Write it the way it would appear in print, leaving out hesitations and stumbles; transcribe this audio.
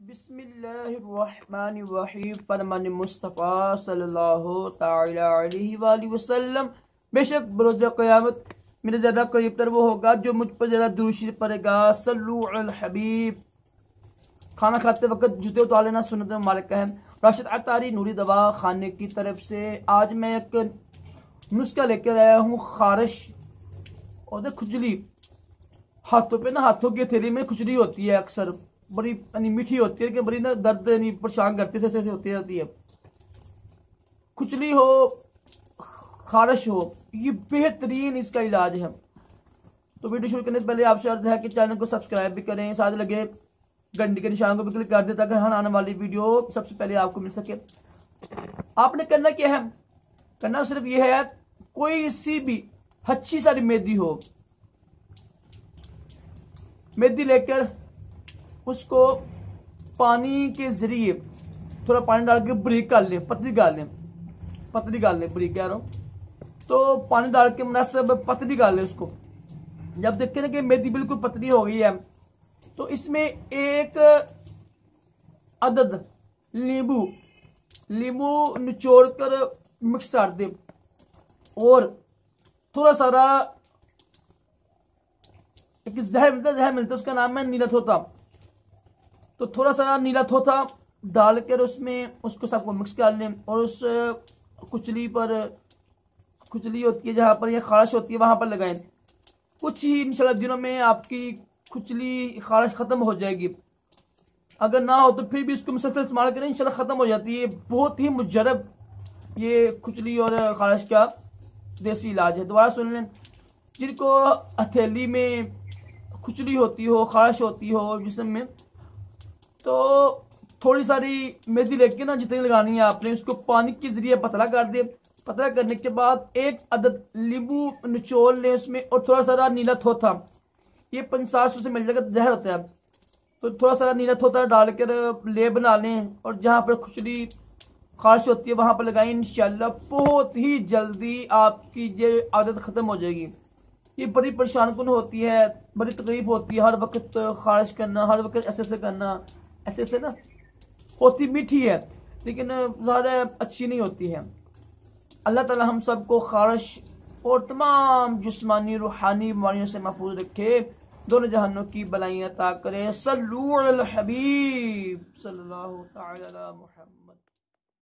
बिस्मिल्लाहिर्रहमानिर्रहीम। फरमान मुस्तफ़ा सल्लल्लाहु ताला अलैहि वसल्लम, बेशक बरोज़ क़यामत मेरे ज़्यादा करीब तर वो होगा जो मुझ पर ज़्यादा दुरूद शरीफ पढ़ेगा। सल्लु अल हबीब। खाना खाते वक्त जूते उतार लेना सुन्नत मुबारक है। राशिद अतारी नूरी दवा खाने की तरफ से आज मैं एक नुस्खा लेकर आया हूँ। खारिश और खुजली, हाथों पे ना, हाथों की हथेली में खुजली होती है, अक्सर बड़ी मीठी होती है कि बड़ी ना दर्द परेशान करती है, ऐसे होती रहती है। खुजली हो, खारिश हो, ये बेहतरीन इसका इलाज है। तो वीडियो शुरू करने से पहले आपसे अर्ज है कि चैनल को सब्सक्राइब भी करें, साथ लगे घंटी के निशान को भी क्लिक कर दें ताकि हर आने वाली वीडियो सबसे पहले आपको मिल सके। आपने करना क्या है, करना सिर्फ ये है, कोई सी भी अच्छी सारी मेहंदी हो, मेहंदी लेकर उसको पानी के जरिए थोड़ा पानी डाल के बारीक कर लें, पतली गाल लें, पतली गाल लें, बारीक कह रहा हूँ। तो पानी डाल के मुनासिब पतली गाल लें उसको। जब देखें ना कि मेहंदी बिल्कुल पतली हो गई है, तो इसमें एक अदद नींबू निचोड़ कर मिक्स कर दें और थोड़ा सारा एक जहर मिलता है, उसका नाम है नीला थोथा। तो थोड़ा सा नीला थोथा डालकर उसमें उसको सबको मिक्स कर लें और उस खुजली पर, खुजली होती है जहाँ पर यह खारिश होती है वहाँ पर लगाएं। कुछ ही इंशाल्लाह दिनों में आपकी खुजली खारिश ख़त्म हो जाएगी। अगर ना हो तो फिर भी इसको मुसलसल इस्तेमाल करें, इंशाल्लाह ख़त्म हो जाती है। बहुत ही मुजरब ये खुजली और खारिश का देसी इलाज है। दोबारा सुन लें, जिनको हथेली में खुजली होती हो, खारिश होती हो जिस्म में, तो थोड़ी सारी मेहंदी लेके ना, जितनी लगानी है आपने, उसको पानी के जरिए पतला कर दे। पतला करने के बाद एक अदद नींबू निचोड़ लें उसमें और थोड़ा सारा नीला थोथा, ये 500 से मिल जाएगा, जहर होता है। तो थोड़ा सारा नीला थोथा डालकर लेप बना लें और जहाँ पर खुजली खारिश होती है वहाँ पर लगाएं। इंशाल्लाह बहुत ही जल्दी आपकी ये आदत ख़त्म हो जाएगी। ये बड़ी परेशान कुन होती है, बड़ी तकलीफ होती है, हर वक्त खारिश करना, हर वक्त ऐसे करना, ऐसे ना होती मीठी है लेकिन ज़्यादा अच्छी नहीं होती है। अल्लाह ताला हम सबको खारिश और तमाम जिस्मानी रूहानी बीमारियों से महफूज रखे, दोनों जहानों की बलाइयाँ अता करे। सल्लु अलल हबीब सल्लल्लाहु तआला अलैहि मुहम्मद।